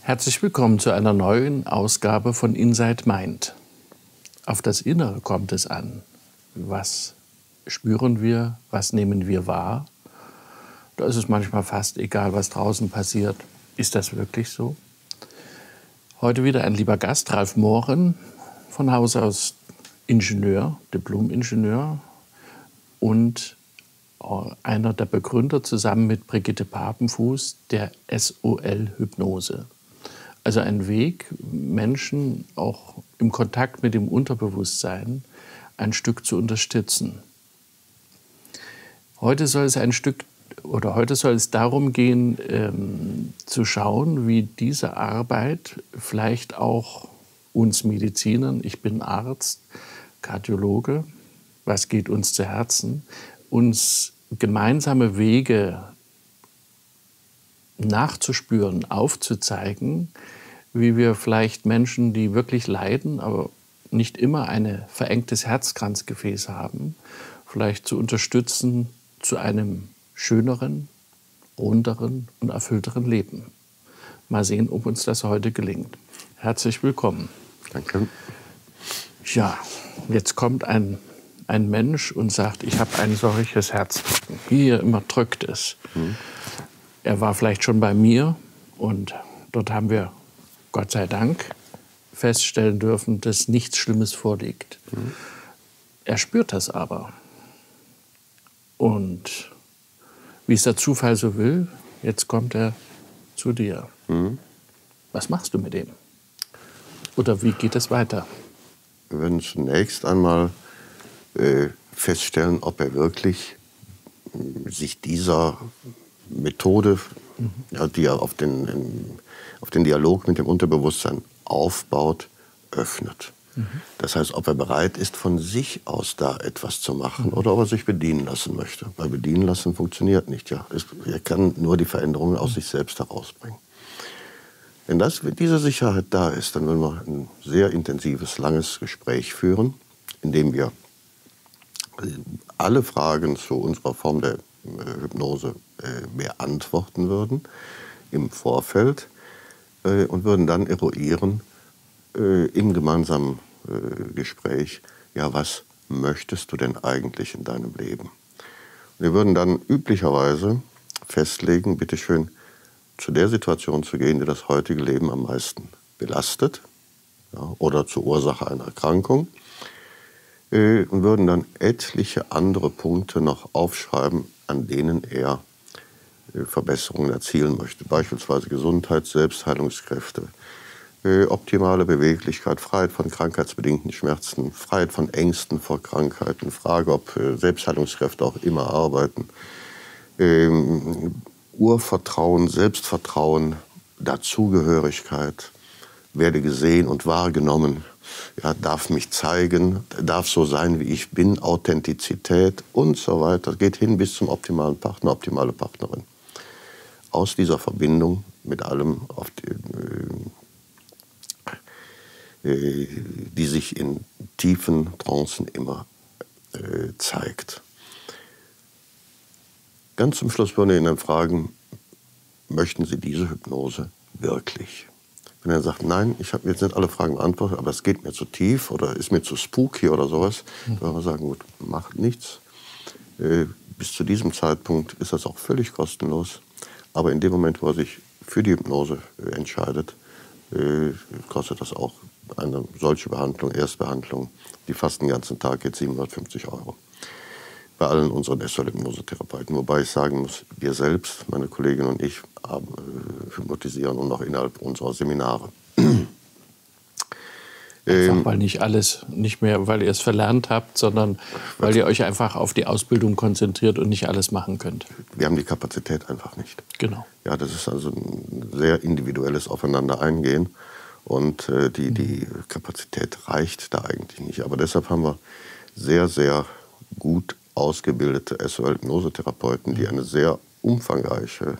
Herzlich willkommen zu einer neuen Ausgabe von Inside Mind. Auf das Innere kommt es an. Was spüren wir, was nehmen wir wahr? Da ist es manchmal fast egal, was draußen passiert. Ist das wirklich so? Heute wieder ein lieber Gast, Ralf Mohren, von Haus aus Ingenieur, Diplom-Ingenieur und einer der Begründer zusammen mit Brigitte Papenfuß der SOL-Hypnose. Also ein Weg, Menschen auch im Kontakt mit dem Unterbewusstsein ein Stück zu unterstützen. Heute soll es darum gehen, zu schauen, wie diese Arbeit vielleicht auch uns Medizinern, ich bin Arzt, Kardiologe, was geht uns zu Herzen, uns gemeinsame Wege nachzuspüren, aufzuzeigen, wie wir vielleicht Menschen, die wirklich leiden, aber nicht immer ein verengtes Herzkranzgefäß haben, vielleicht zu unterstützen zu einem schöneren, runderen und erfüllteren Leben. Mal sehen, ob uns das heute gelingt. Herzlich willkommen. Danke. Ja, jetzt kommt ein Mensch und sagt, ich habe ein solches Herzdrücken. Hier immer drückt es. Er war vielleicht schon bei mir und dort haben wir, Gott sei Dank, feststellen dürfen, dass nichts Schlimmes vorliegt. Er spürt das aber. Und wie es der Zufall so will, jetzt kommt er zu dir. Was machst du mit dem? Oder wie geht es weiter? Wir werden zunächst einmal feststellen, ob er wirklich sich dieser Methode, die er auf den Dialog mit dem Unterbewusstsein aufbaut, öffnet. Das heißt, ob er bereit ist, von sich aus da etwas zu machen oder ob er sich bedienen lassen möchte. Weil bedienen lassen funktioniert nicht. Ja. Er kann nur die Veränderungen aus sich selbst herausbringen. Wenn diese Sicherheit da ist, dann werden wir ein sehr intensives, langes Gespräch führen, in dem wir alle Fragen zu unserer Form der Hypnose beantworten würden im Vorfeld und würden dann eruieren im gemeinsamen Gespräch, ja, was möchtest du denn eigentlich in deinem Leben? Wir würden dann üblicherweise festlegen, bitteschön, zu der Situation zu gehen, die das heutige Leben am meisten belastet, ja, oder zur Ursache einer Erkrankung, und würden dann etliche andere Punkte noch aufschreiben, an denen er Verbesserungen erzielen möchte. Beispielsweise Gesundheit, Selbstheilungskräfte, optimale Beweglichkeit, Freiheit von krankheitsbedingten Schmerzen, Freiheit von Ängsten vor Krankheiten, Frage, ob Selbstheilungskräfte auch immer arbeiten, Urvertrauen, Selbstvertrauen, Dazugehörigkeit, werde gesehen und wahrgenommen, ja, darf mich zeigen, darf so sein, wie ich bin, Authentizität und so weiter. Geht hin bis zum optimalen Partner, optimale Partnerin. Aus dieser Verbindung mit allem, die sich in tiefen Trancen immer zeigt. Ganz zum Schluss würden wir ihn dann fragen, möchten Sie diese Hypnose wirklich? Wenn er sagt, nein, jetzt sind alle Fragen beantwortet, aber es geht mir zu tief oder ist mir zu spooky oder sowas, dann würden wir sagen, gut, macht nichts. Bis zu diesem Zeitpunkt ist das auch völlig kostenlos. Aber in dem Moment, wo er sich für die Hypnose entscheidet, kostet das auch eine solche Behandlung, Erstbehandlung, die fast den ganzen Tag geht, 750 €. Bei allen unseren SOL-Hypnosetherapeuten. Wobei ich sagen muss, wir selbst, meine Kollegin und ich, hypnotisieren und auch innerhalb unserer Seminare. Einfach weil nicht mehr, weil ihr es verlernt habt, sondern weil ihr euch einfach auf die Ausbildung konzentriert und nicht alles machen könnt. Wir haben die Kapazität einfach nicht. Genau. Ja, das ist also ein sehr individuelles Aufeinander-Eingehen und die Kapazität reicht da eigentlich nicht. Aber deshalb haben wir sehr, sehr gut ausgebildete SOL-Hypnosetherapeuten, die eine sehr umfangreiche,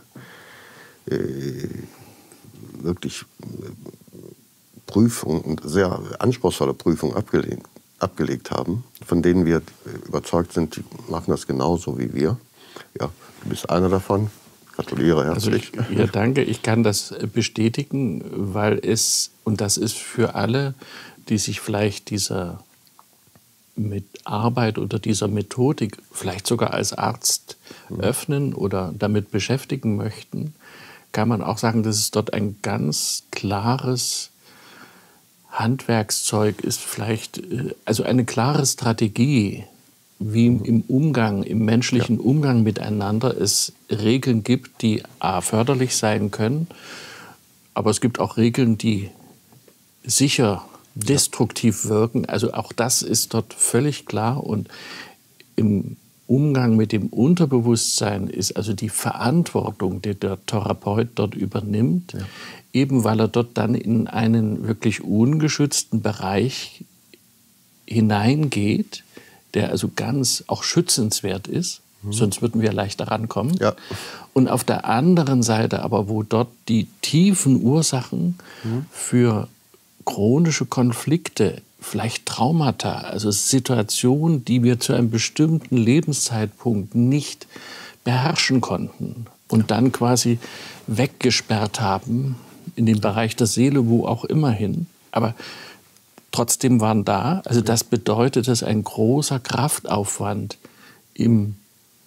wirklich Prüfung und sehr anspruchsvolle Prüfung abgelegt haben, von denen wir überzeugt sind, die machen das genauso wie wir. Ja, du bist einer davon, gratuliere herzlich. Also ja, danke. Ich kann das bestätigen, weil und das ist für alle, die sich vielleicht dieser mit Arbeit oder dieser Methodik vielleicht sogar als Arzt öffnen oder damit beschäftigen möchten, kann man auch sagen, dass es dort ein ganz klares Handwerkszeug ist, vielleicht also eine klare Strategie, wie im Umgang, im menschlichen Umgang miteinander es Regeln gibt, die förderlich sein können, aber es gibt auch Regeln, die sicher destruktiv wirken. Also auch das ist dort völlig klar. Und im Umgang mit dem Unterbewusstsein ist also die Verantwortung, die der Therapeut dort übernimmt, eben weil er dort dann in einen wirklich ungeschützten Bereich hineingeht, der also ganz auch schützenswert ist. Sonst würden wir leichter rankommen. Ja. Und auf der anderen Seite aber, wo dort die tiefen Ursachen für chronische Konflikte, vielleicht Traumata, also Situationen, die wir zu einem bestimmten Lebenszeitpunkt nicht beherrschen konnten und dann quasi weggesperrt haben in den Bereich der Seele, wo auch immer hin. Aber trotzdem waren da. Also das bedeutet, dass ein großer Kraftaufwand im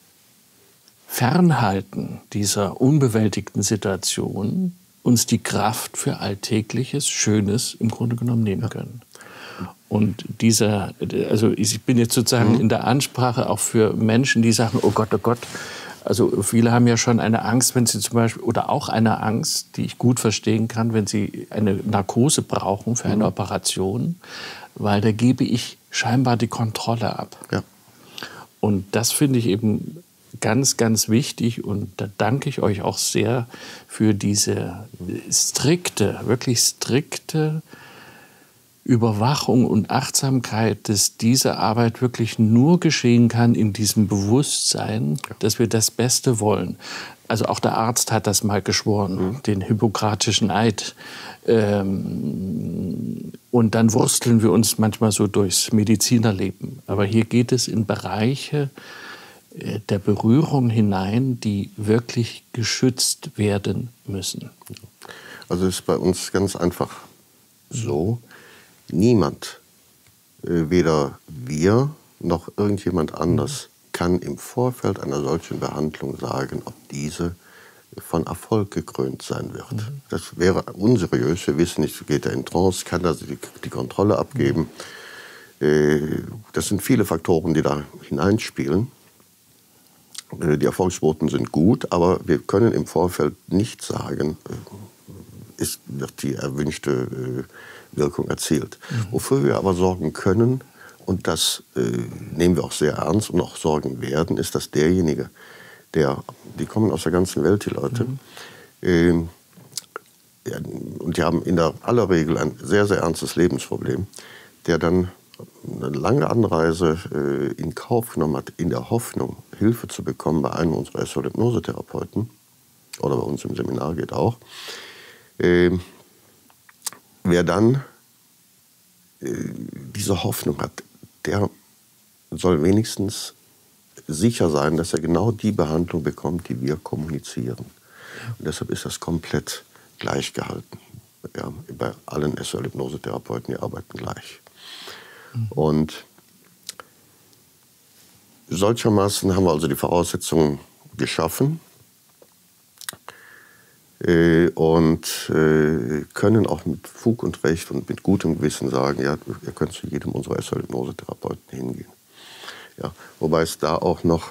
Fernhalten dieser unbewältigten Situation uns die Kraft für Alltägliches, Schönes im Grunde genommen nehmen können. Und also ich bin jetzt sozusagen in der Ansprache auch für Menschen, die sagen, oh Gott, also viele haben ja schon eine Angst, wenn sie zum Beispiel, oder auch eine Angst, die ich gut verstehen kann, wenn sie eine Narkose brauchen für eine Operation, weil da gebe ich scheinbar die Kontrolle ab. Ja. Und das finde ich eben ganz, ganz wichtig, und da danke ich euch auch sehr für diese wirklich strikte Überwachung und Achtsamkeit, dass diese Arbeit wirklich nur geschehen kann in diesem Bewusstsein, dass wir das Beste wollen. Also auch der Arzt hat das mal geschworen, den Hippokratischen Eid. Und dann wursteln wir uns manchmal so durchs Medizinerleben. Aber hier geht es in Bereiche der Berührung hinein, die wirklich geschützt werden müssen. Also es ist bei uns ganz einfach so, niemand, weder wir noch irgendjemand anders, kann im Vorfeld einer solchen Behandlung sagen, ob diese von Erfolg gekrönt sein wird. Das wäre unseriös. Wir wissen nicht, geht er in Trance, kann er die Kontrolle abgeben. Das sind viele Faktoren, die da hineinspielen. Die Erfolgsquoten sind gut, aber wir können im Vorfeld nicht sagen, wird die erwünschte Wirkung erzielt. Wofür wir aber sorgen können, und das nehmen wir auch sehr ernst und auch sorgen werden, ist, dass derjenige, die kommen aus der ganzen Welt, die Leute, und die haben in aller Regel ein sehr, sehr ernstes Lebensproblem, der dann eine lange Anreise in Kauf genommen hat, in der Hoffnung, Hilfe zu bekommen bei einem unserer SOL-Hypnosetherapeuten, oder bei uns im Seminar geht auch. Wer dann diese Hoffnung hat, der soll wenigstens sicher sein, dass er genau die Behandlung bekommt, die wir kommunizieren. Und deshalb ist das komplett gleich gehalten. Ja, bei allen SOL-Hypnosetherapeuten, die arbeiten gleich. Und solchermaßen haben wir also die Voraussetzungen geschaffen und können auch mit Fug und Recht und mit gutem Gewissen sagen, ja, ihr könnt zu jedem unserer SOL-Hypnosetherapeuten hingehen. Ja, wobei es da auch noch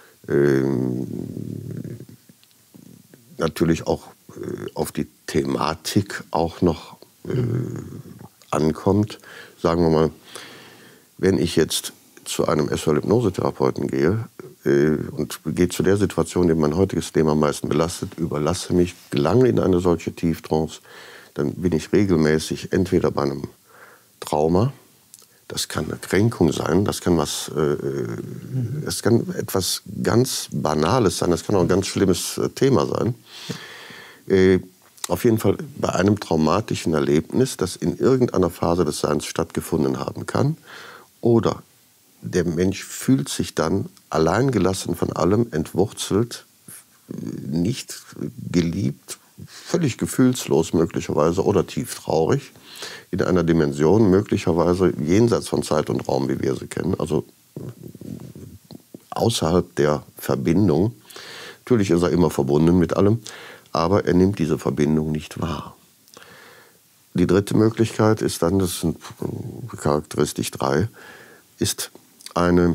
natürlich auch auf die Thematik auch noch ankommt. Sagen wir mal, wenn ich jetzt zu einem SOL-Hypnosetherapeuten gehe und gehe zu der Situation, die mein heutiges Leben am meisten belastet, überlasse mich, gelange in eine solche Tieftrance, dann bin ich regelmäßig entweder bei einem Trauma, das kann eine Kränkung sein, das kann es kann etwas ganz Banales sein, das kann auch ein ganz schlimmes Thema sein. Auf jeden Fall bei einem traumatischen Erlebnis, das in irgendeiner Phase des Seins stattgefunden haben kann. Oder der Mensch fühlt sich dann alleingelassen von allem, entwurzelt, nicht geliebt, völlig gefühlslos möglicherweise oder tief traurig, in einer Dimension möglicherweise jenseits von Zeit und Raum, wie wir sie kennen, also außerhalb der Verbindung. Natürlich ist er immer verbunden mit allem, aber er nimmt diese Verbindung nicht wahr. Die dritte Möglichkeit ist dann, das sind Charakteristik 3, ist eine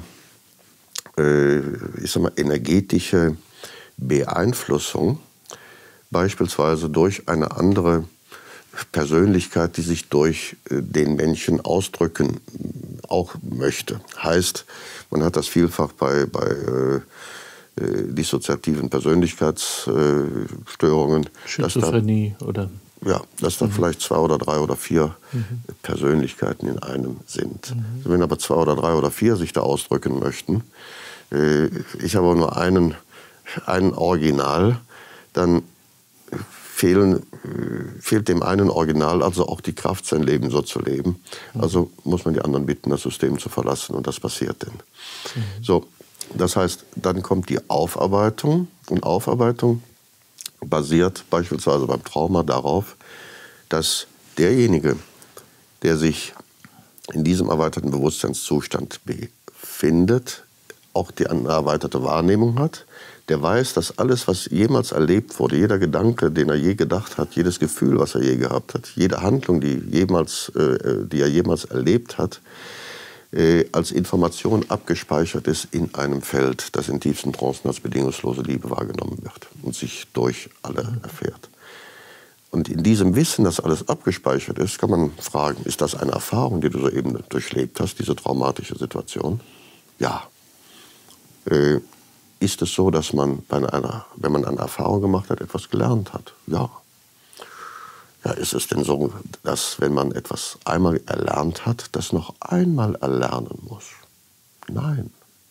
energetische Beeinflussung, beispielsweise durch eine andere Persönlichkeit, die sich durch den Menschen ausdrücken auch möchte. Heißt, man hat das vielfach bei dissoziativen Persönlichkeitsstörungen. Schizophrenie oder? Ja, dass da vielleicht 2 oder 3 oder 4 Persönlichkeiten in einem sind. Wenn aber 2 oder 3 oder 4 sich da ausdrücken möchten, ich habe nur einen Original, dann fehlt dem einen Original also auch die Kraft, sein Leben so zu leben. Also muss man die anderen bitten, das System zu verlassen, und das passiert dann. So, das heißt, dann kommt die Aufarbeitung, und Aufarbeitung basiert beispielsweise beim Trauma darauf, dass derjenige, der sich in diesem erweiterten Bewusstseinszustand befindet, auch die erweiterte Wahrnehmung hat, der weiß, dass alles, was jemals erlebt wurde, jeder Gedanke, den er je gedacht hat, jedes Gefühl, was er je gehabt hat, jede Handlung, die er jemals erlebt hat, als Information abgespeichert ist in einem Feld, das in tiefsten Trancen als bedingungslose Liebe wahrgenommen wird und sich durch alle erfährt. Und in diesem Wissen, dass alles abgespeichert ist, kann man fragen, ist das eine Erfahrung, die du soeben durchlebt hast, diese traumatische Situation? Ja. Ist es so, dass man, wenn man eine Erfahrung gemacht hat, etwas gelernt hat? Ja. Ja, ist es denn so, dass, wenn man etwas einmal erlernt hat, das noch einmal erlernen muss? Nein.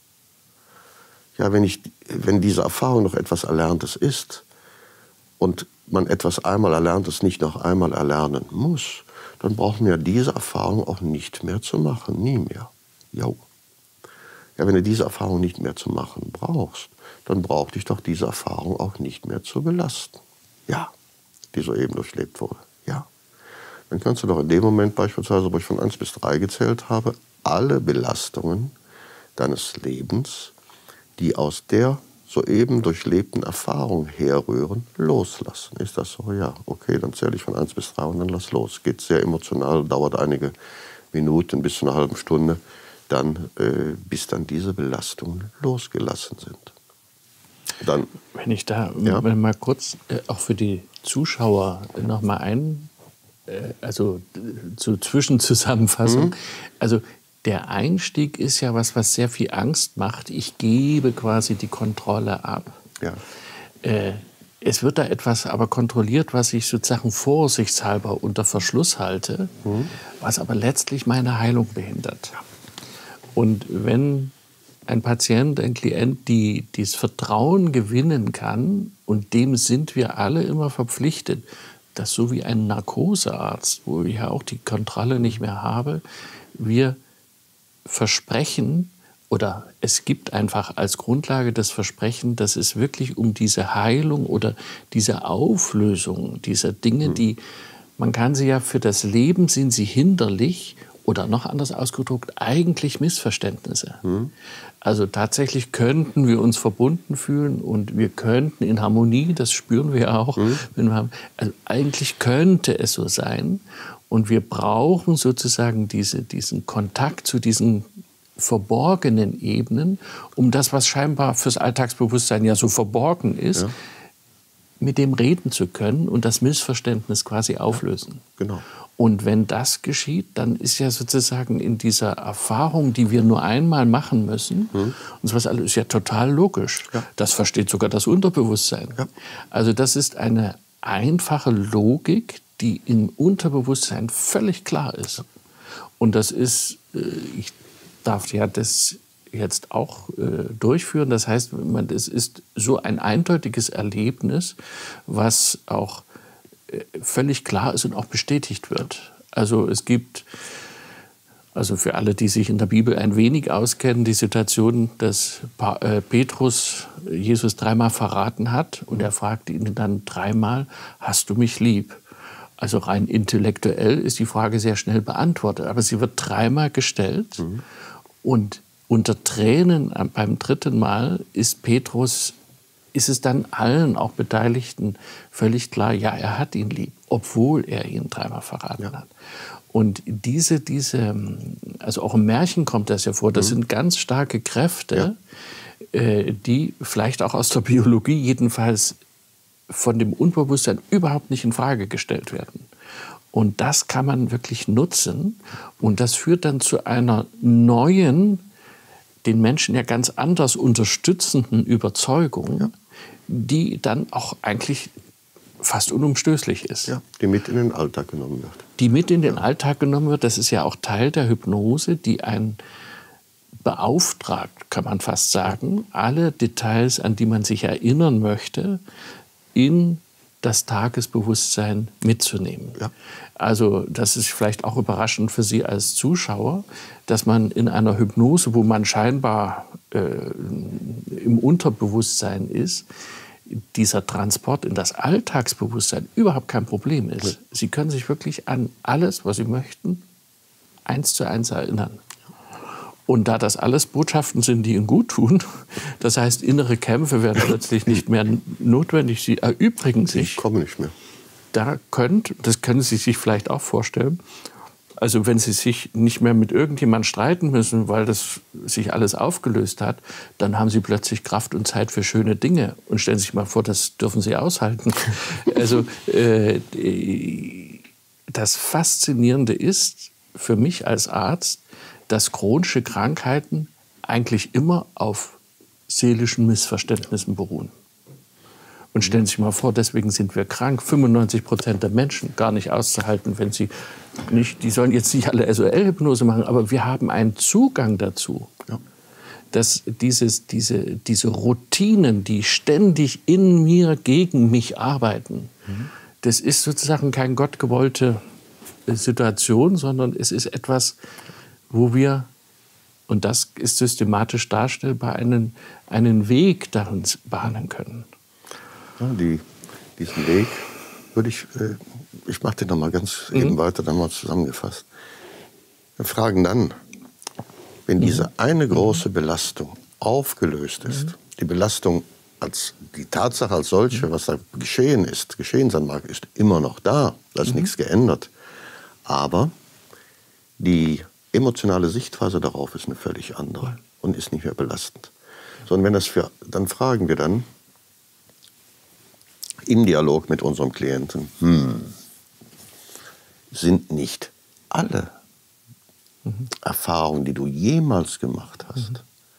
Ja, wenn diese Erfahrung noch etwas Erlerntes ist und man etwas einmal Erlerntes nicht noch einmal erlernen muss, dann brauchen wir diese Erfahrung auch nicht mehr zu machen, nie mehr. Jo. Ja, wenn du diese Erfahrung nicht mehr zu machen brauchst, dann braucht dich doch diese Erfahrung auch nicht mehr zu belasten. Ja, die soeben durchlebt wurde. Ja. Dann kannst du doch in dem Moment beispielsweise, wo ich von 1 bis 3 gezählt habe, alle Belastungen deines Lebens, die aus der soeben durchlebten Erfahrung herrühren, loslassen. Ist das so? Ja. Okay, dann zähle ich von 1 bis 3 und dann lass los. Geht sehr emotional, dauert einige Minuten bis zu einer halben Stunde, bis dann diese Belastungen losgelassen sind. Dann, wenn ich da mal kurz auch für die Zuschauer noch mal zur Zwischenzusammenfassung. Also der Einstieg ist ja was sehr viel Angst macht. Ich gebe quasi die Kontrolle ab. Ja. Es wird da etwas aber kontrolliert, was ich sozusagen vorsichtshalber unter Verschluss halte, was aber letztlich meine Heilung behindert. Ja. Und wenn ein Patient, ein Klient, dieses Vertrauen gewinnen kann, und dem sind wir alle immer verpflichtet, dass so wie ein Narkosearzt, wo ich ja auch die Kontrolle nicht mehr habe, wir versprechen, oder es gibt einfach als Grundlage das Versprechen, dass es wirklich um diese Heilung oder diese Auflösung dieser Dinge, man kann sie ja für das Leben, sind sie hinderlich, oder noch anders ausgedrückt, eigentlich Missverständnisse. Also tatsächlich könnten wir uns verbunden fühlen und wir könnten in Harmonie, das spüren wir ja auch, wenn wir haben, also eigentlich könnte es so sein, und wir brauchen sozusagen diesen Kontakt zu diesen verborgenen Ebenen, um das, was scheinbar fürs Alltagsbewusstsein ja so verborgen ist, mit dem reden zu können und das Missverständnis quasi auflösen. Genau. Und wenn das geschieht, dann ist ja sozusagen in dieser Erfahrung, die wir nur einmal machen müssen, und sowas alles ist ja total logisch. Ja. Das versteht sogar das Unterbewusstsein. Ja. Also das ist eine einfache Logik, die im Unterbewusstsein völlig klar ist. Und das ist, ich darf ja das jetzt auch durchführen. Das heißt, es ist so ein eindeutiges Erlebnis, was auch völlig klar ist und auch bestätigt wird. Also es gibt Also für alle, die sich in der Bibel ein wenig auskennen, die Situation, dass Petrus Jesus dreimal verraten hat und er fragte ihn dann dreimal, hast du mich lieb? Also rein intellektuell ist die Frage sehr schnell beantwortet, aber sie wird dreimal gestellt und unter Tränen beim dritten Mal ist es dann allen, auch Beteiligten, völlig klar, ja, er hat ihn lieb, obwohl er ihn dreimal verraten hat. Und also auch im Märchen kommt das ja vor, das sind ganz starke Kräfte, die vielleicht auch aus der Biologie jedenfalls von dem Unbewusstsein überhaupt nicht in Frage gestellt werden. Und das kann man wirklich nutzen und das führt dann zu einer neuen, den Menschen ja ganz anders unterstützenden Überzeugung, die dann auch eigentlich fast unumstößlich ist. Ja, die mit in den Alltag genommen wird. Die mit in den Alltag genommen wird, das ist ja auch Teil der Hypnose, die einen beauftragt, kann man fast sagen, alle Details, an die man sich erinnern möchte, in das Tagesbewusstsein mitzunehmen. Ja. Also das ist vielleicht auch überraschend für Sie als Zuschauer, dass man in einer Hypnose, wo man scheinbar im Unterbewusstsein ist, dieser Transport in das Alltagsbewusstsein überhaupt kein Problem ist. Ja. Sie können sich wirklich an alles, was Sie möchten, 1:1 erinnern. Und da das alles Botschaften sind, die Ihnen gut tun, das heißt, innere Kämpfe werden plötzlich nicht mehr notwendig, sie erübrigen sich. Ich komme nicht mehr. Das können Sie sich vielleicht auch vorstellen, also wenn Sie sich nicht mehr mit irgendjemandem streiten müssen, weil das sich alles aufgelöst hat, dann haben Sie plötzlich Kraft und Zeit für schöne Dinge. Und stellen Sie sich mal vor, das dürfen Sie aushalten. Also das Faszinierende ist für mich als Arzt, dass chronische Krankheiten eigentlich immer auf seelischen Missverständnissen beruhen. Und stellen Sie sich mal vor, deswegen sind wir krank. 95% der Menschen gar nicht auszuhalten, wenn sie nicht, die sollen jetzt nicht alle SOL-Hypnose machen, aber wir haben einen Zugang dazu. Ja. Dass diese Routinen, die ständig in mir, gegen mich arbeiten, das ist sozusagen keine gottgewollte Situation, sondern es ist etwas, wo wir, und das ist systematisch darstellbar, einen Weg darin bahnen können. Ja, diesen Weg würde ich mache den noch mal ganz eben weiter, dann mal zusammengefasst. Wir fragen dann, wenn diese eine große Belastung aufgelöst ist, die Belastung als die Tatsache als solche, was da geschehen sein mag, ist immer noch da, da ist nichts geändert. Aber die emotionale Sichtweise darauf ist eine völlig andere und ist nicht mehr belastend. So, und dann fragen wir dann im Dialog mit unserem Klienten, sind nicht alle Erfahrungen, die du jemals gemacht hast,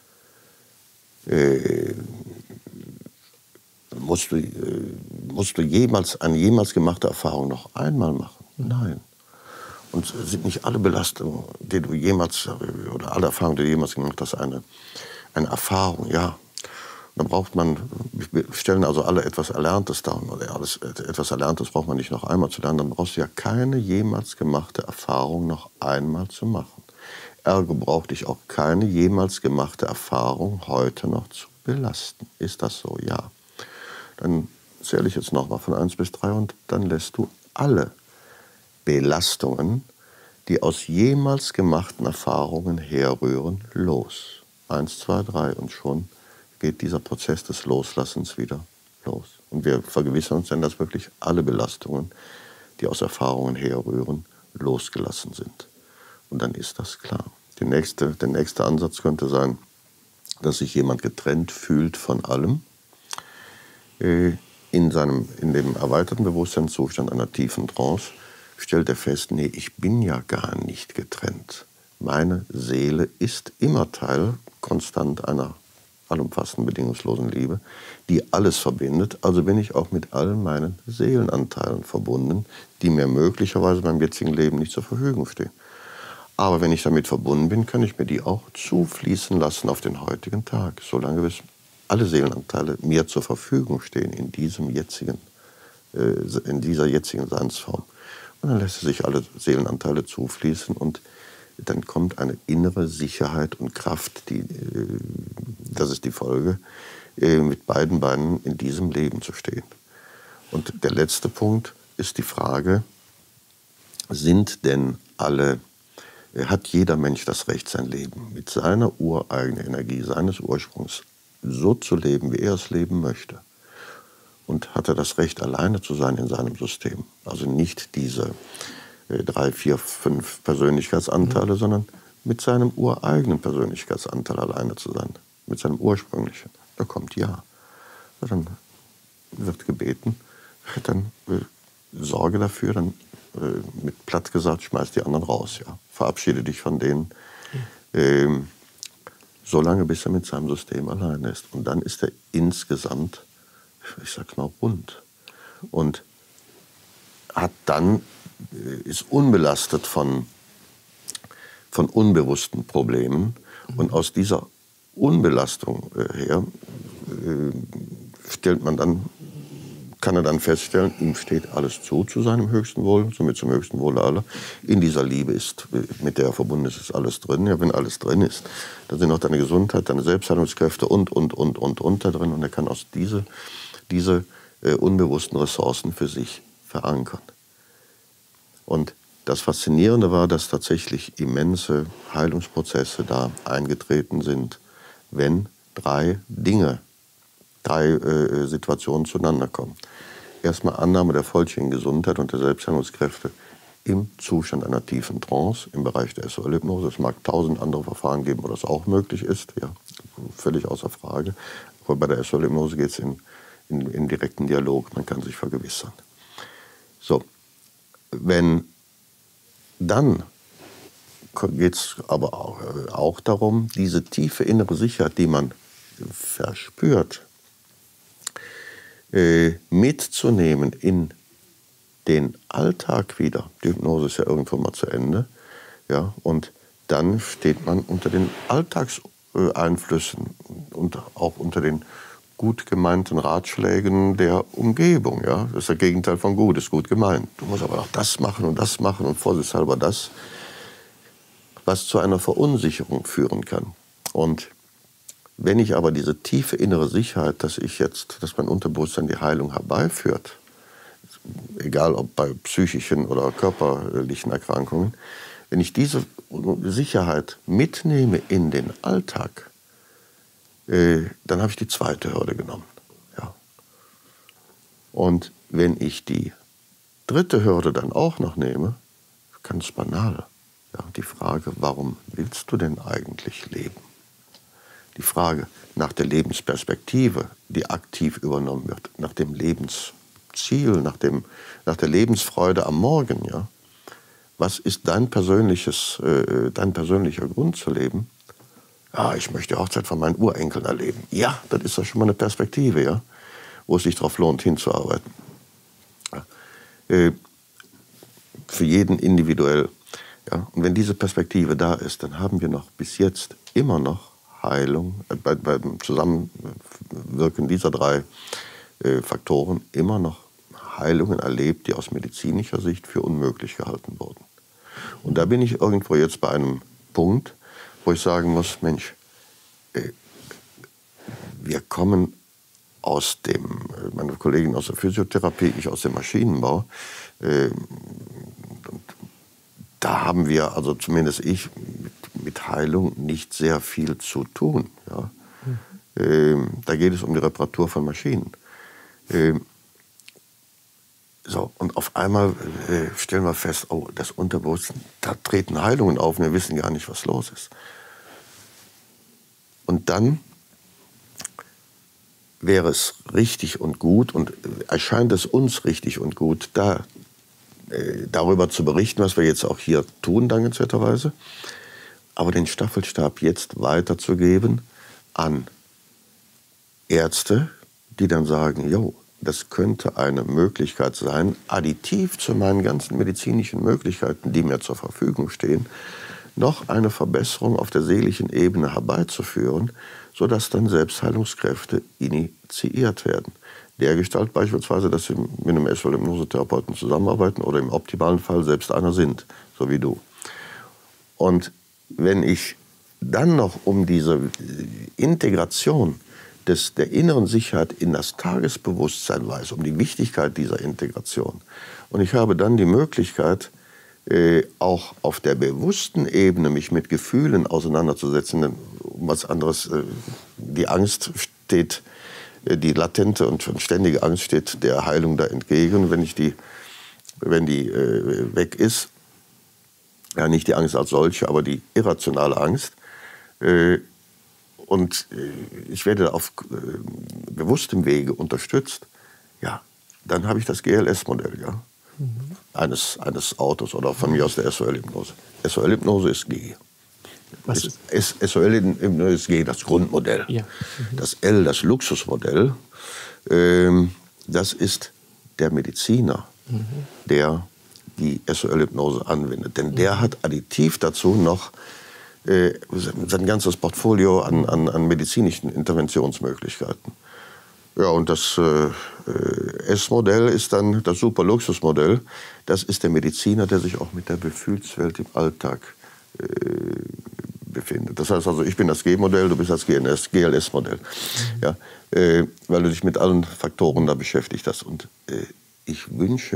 musst du eine jemals gemachte Erfahrung noch einmal machen? Nein. Und sind nicht alle Belastungen, die du jemals, oder alle Erfahrungen, die du jemals gemacht hast, eine Erfahrung, ja. Da wir stellen also alle etwas Erlerntes dar. Etwas Erlerntes braucht man nicht noch einmal zu lernen. Dann brauchst du ja keine jemals gemachte Erfahrung noch einmal zu machen. Ergo braucht dich auch keine jemals gemachte Erfahrung heute noch zu belasten. Ist das so? Ja. Dann zähle ich jetzt nochmal von 1 bis 3 und dann lässt du alle Belastungen, die aus jemals gemachten Erfahrungen herrühren, los. 1, 2, 3 und schon geht dieser Prozess des Loslassens wieder los. Und wir vergewissern uns dann, dass wirklich alle Belastungen, die aus Erfahrungen herrühren, losgelassen sind. Und dann ist das klar. Der nächste Ansatz könnte sein, dass sich jemand getrennt fühlt von allem, in dem erweiterten Bewusstseinszustand einer tiefen Trance, stellt er fest, nee, ich bin ja gar nicht getrennt. Meine Seele ist immer Teil konstant einer allumfassenden, bedingungslosen Liebe, die alles verbindet. Also bin ich auch mit all meinen Seelenanteilen verbunden, die mir möglicherweise beim jetzigen Leben nicht zur Verfügung stehen. Aber wenn ich damit verbunden bin, kann ich mir die auch zufließen lassen auf den heutigen Tag, solange bis alle Seelenanteile mir zur Verfügung stehen in dieser jetzigen Seinsform. Und dann lässt sich alle Seelenanteile zufließen und dann kommt eine innere Sicherheit und Kraft, das ist die Folge, mit beiden Beinen in diesem Leben zu stehen. Und der letzte Punkt ist die Frage, hat jeder Mensch das Recht, sein Leben mit seiner ureigenen Energie, seines Ursprungs so zu leben, wie er es leben möchte? Und hat er das Recht, alleine zu sein in seinem System? Also nicht diese 3, 4, 5 Persönlichkeitsanteile, sondern mit seinem ureigenen Persönlichkeitsanteil alleine zu sein, mit seinem ursprünglichen. Da kommt ja. Dann wird gebeten, dann sorge dafür, dann mit platt gesagt, schmeiß die anderen raus. Ja. Verabschiede dich von denen, so lange, bis er mit seinem System alleine ist. Und dann ist er insgesamt, ich sag's mal, rund. Und ist unbelastet von unbewussten Problemen. Und aus dieser Unbelastung her kann er dann feststellen, ihm steht alles zu seinem höchsten Wohl, somit zum höchsten Wohl aller. In dieser Liebe ist, mit der er verbunden ist, alles drin. Ja, wenn alles drin ist, dann sind auch deine Gesundheit, deine Selbstheilungskräfte und da drin. Und er kann aus diese unbewussten Ressourcen für sich verankern. Und das Faszinierende war, dass tatsächlich immense Heilungsprozesse da eingetreten sind, wenn drei Situationen zueinander kommen. Erstmal Annahme der vollständigen Gesundheit und der Selbstheilungskräfte im Zustand einer tiefen Trance, im Bereich der SOL-Hypnose. Es mag 1000 andere Verfahren geben, wo das auch möglich ist, ja, völlig außer Frage. Aber bei der SOL-Hypnose geht es in direkten Dialog, man kann sich vergewissern. So, dann geht es aber auch darum, diese tiefe innere Sicherheit, die man verspürt, mitzunehmen in den Alltag wieder. Die Hypnose ist ja irgendwo mal zu Ende. Ja, und dann steht man unter den Alltagseinflüssen und auch unter den gut gemeinten Ratschlägen der Umgebung. Ja? Das ist das Gegenteil von gut, ist gut gemeint. Du musst aber auch das machen und vorsichtshalber das, was zu einer Verunsicherung führen kann. Und wenn ich aber diese tiefe innere Sicherheit, dass mein Unterbewusstsein die Heilung herbeiführt, egal ob bei psychischen oder körperlichen Erkrankungen, wenn ich diese Sicherheit mitnehme in den Alltag, dann habe ich die zweite Hürde genommen. Ja. Und wenn ich die dritte Hürde dann auch noch nehme, ganz banal, ja, die Frage, warum willst du denn eigentlich leben? Die Frage nach der Lebensperspektive, die aktiv übernommen wird, nach dem Lebensziel, nach der Lebensfreude am Morgen. Ja? Was ist dein persönlicher Grund zu leben? Ja, ich möchte die Hochzeit von meinen Urenkeln erleben. Ja, das ist ja schon mal eine Perspektive, ja? Wo es sich darauf lohnt, hinzuarbeiten. Ja. Für jeden individuell. Ja? Und wenn diese Perspektive da ist, dann haben wir noch bis jetzt immer noch Heilung, beim Zusammenwirken dieser drei Faktoren immer noch Heilungen erlebt, die aus medizinischer Sicht für unmöglich gehalten wurden. Und da bin ich irgendwo jetzt bei einem Punkt, wo ich sagen muss, Mensch, wir kommen meine Kollegin aus der Physiotherapie, ich aus dem Maschinenbau, und da haben wir, also zumindest ich, mit Heilung nicht sehr viel zu tun. Ja. Da geht es um die Reparatur von Maschinen. So, und auf einmal stellen wir fest, oh, das Unterbewusstsein, da treten Heilungen auf und wir wissen gar nicht, was los ist. Und dann wäre es richtig und gut und erscheint es uns richtig und gut, darüber zu berichten, was wir jetzt auch hier tun, dankenswerterweise, aber den Staffelstab jetzt weiterzugeben an Ärzte, die dann sagen, jo, das könnte eine Möglichkeit sein, additiv zu meinen ganzen medizinischen Möglichkeiten, die mir zur Verfügung stehen, noch eine Verbesserung auf der seelischen Ebene herbeizuführen, sodass dann Selbstheilungskräfte initiiert werden. Dergestalt beispielsweise, dass Sie mit einem SOL-Hypnosetherapeuten zusammenarbeiten oder im optimalen Fall selbst einer sind, so wie du. Und wenn ich dann noch um diese Integration der inneren Sicherheit in das Tagesbewusstsein weiß, um die Wichtigkeit dieser Integration, und ich habe dann die Möglichkeit, auch auf der bewussten Ebene mich mit Gefühlen auseinanderzusetzen, denn um was anderes, die Angst steht, die latente und ständige Angst steht der Heilung da entgegen. Wenn die weg ist, ja, nicht die Angst als solche, aber die irrationale Angst, und ich werde auf bewusstem Wege unterstützt, ja, dann habe ich das GLS-Modell, ja, eines Autos oder von mir aus der SOL-Hypnose. SOL-Hypnose ist G. Was ist? SOL-Hypnose ist G, das Grundmodell. Ja. Das L, das Luxusmodell, das ist der Mediziner, der die SOL-Hypnose anwendet. Denn der hat additiv dazu noch sein ganzes Portfolio an medizinischen Interventionsmöglichkeiten. Ja, und das S-Modell ist dann das Super-Luxus-Modell. Das ist der Mediziner, der sich auch mit der Gefühlswelt im Alltag befindet. Das heißt also, ich bin das G-Modell, du bist das GLS-Modell. Ja, weil du dich mit allen Faktoren da beschäftigt hast. Und ich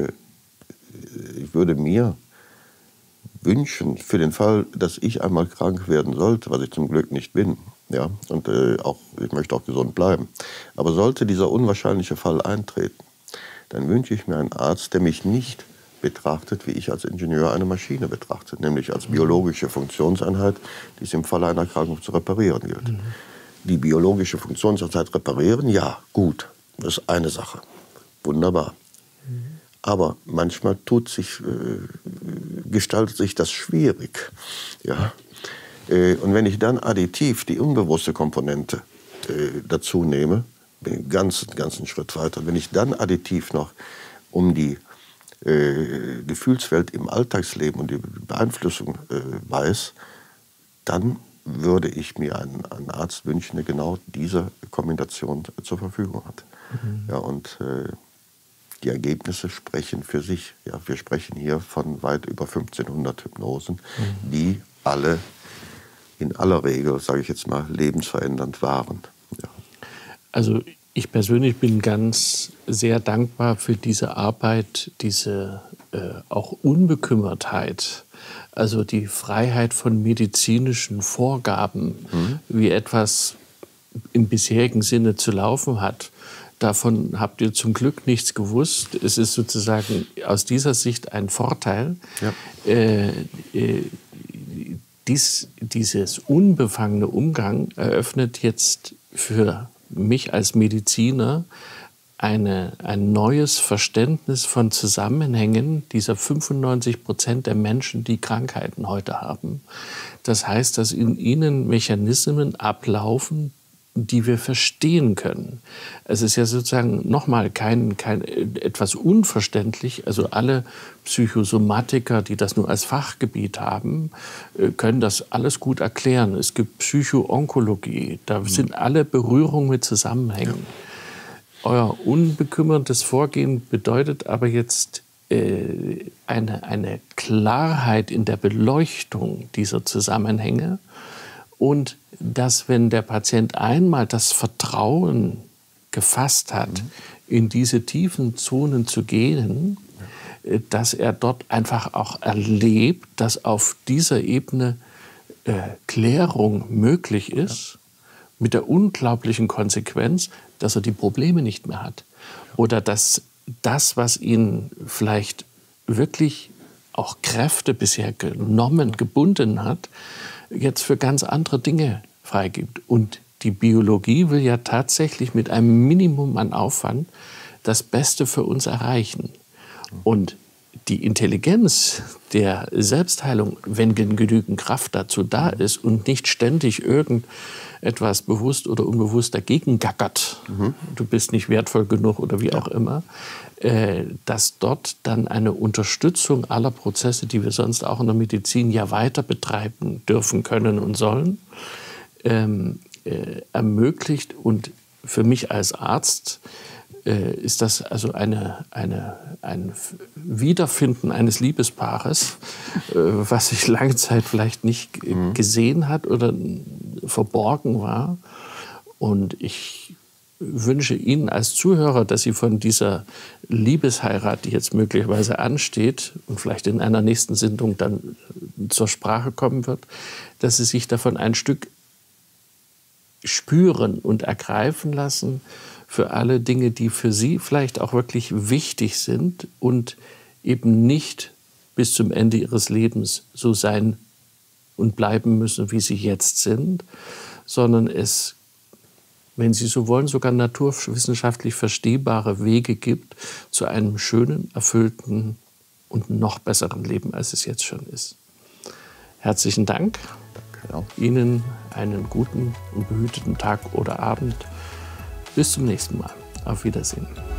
würde mir wünschen, für den Fall, dass ich einmal krank werden sollte, was ich zum Glück nicht bin, ja, und ich möchte auch gesund bleiben, aber sollte dieser unwahrscheinliche Fall eintreten, dann wünsche ich mir einen Arzt, der mich nicht betrachtet, wie ich als Ingenieur eine Maschine betrachte, nämlich als biologische Funktionseinheit, die es im Falle einer Erkrankung zu reparieren gilt. Die biologische Funktionseinheit reparieren, ja, gut, das ist eine Sache, wunderbar. Aber manchmal gestaltet sich das schwierig. Ja? Und wenn ich dann additiv die unbewusste Komponente dazu nehme, bin ich einen ganzen Schritt weiter, wenn ich dann additiv noch um die Gefühlswelt im Alltagsleben und die Beeinflussung weiß, dann würde ich mir einen Arzt wünschen, der genau diese Kombination zur Verfügung hat. Ja, und die Ergebnisse sprechen für sich. Ja, wir sprechen hier von weit über 1500 Hypnosen, die alle in aller Regel, sage ich jetzt mal, lebensverändernd waren. Ja. Also ich persönlich bin ganz sehr dankbar für diese Arbeit, diese auch Unbekümmertheit, also die Freiheit von medizinischen Vorgaben, wie etwas im bisherigen Sinne zu laufen hat. Davon habt ihr zum Glück nichts gewusst. Es ist sozusagen aus dieser Sicht ein Vorteil. Ja. Dieses unbefangene Umgang eröffnet jetzt für mich als Mediziner ein neues Verständnis von Zusammenhängen dieser 95% der Menschen, die Krankheiten heute haben. Das heißt, dass in ihnen Mechanismen ablaufen, die wir verstehen können. Es ist ja sozusagen nochmal kein etwas unverständlich. Also alle Psychosomatiker, die das nur als Fachgebiet haben, können das alles gut erklären. Es gibt Psychoonkologie, da sind alle Berührungen mit Zusammenhängen. Ja. Euer unbekümmertes Vorgehen bedeutet aber jetzt eine Klarheit in der Beleuchtung dieser Zusammenhänge. Und dass, wenn der Patient einmal das Vertrauen gefasst hat, in diese tiefen Zonen zu gehen, dass er dort einfach auch erlebt, dass auf dieser Ebene Klärung möglich ist, mit der unglaublichen Konsequenz, dass er die Probleme nicht mehr hat. Oder dass das, was ihn vielleicht wirklich auch Kräfte bisher gebunden hat, jetzt für ganz andere Dinge freigibt. Und die Biologie will ja tatsächlich mit einem Minimum an Aufwand das Beste für uns erreichen. Und die Intelligenz der Selbstheilung, wenn genügend Kraft dazu da ist und nicht ständig irgendetwas bewusst oder unbewusst dagegen gackert, du bist nicht wertvoll genug oder wie auch immer, dass dort dann eine Unterstützung aller Prozesse, die wir sonst auch in der Medizin ja weiter betreiben dürfen, können und sollen, ermöglicht. Und für mich als Arzt ist das also ein Wiederfinden eines Liebespaares, was sich lange Zeit vielleicht nicht gesehen hat oder verborgen war. Und ich wünsche Ihnen als Zuhörer, dass Sie von dieser Liebesheirat, die jetzt möglicherweise ansteht und vielleicht in einer nächsten Sendung dann zur Sprache kommen wird, dass Sie sich davon ein Stück spüren und ergreifen lassen für alle Dinge, die für Sie vielleicht auch wirklich wichtig sind und eben nicht bis zum Ende Ihres Lebens so sein und bleiben müssen, wie sie jetzt sind, sondern es, wenn Sie so wollen, sogar naturwissenschaftlich verstehbare Wege gibt zu einem schönen, erfüllten und noch besseren Leben, als es jetzt schon ist. Herzlichen Dank. Danke auch. Ihnen einen guten und behüteten Tag oder Abend. Bis zum nächsten Mal. Auf Wiedersehen.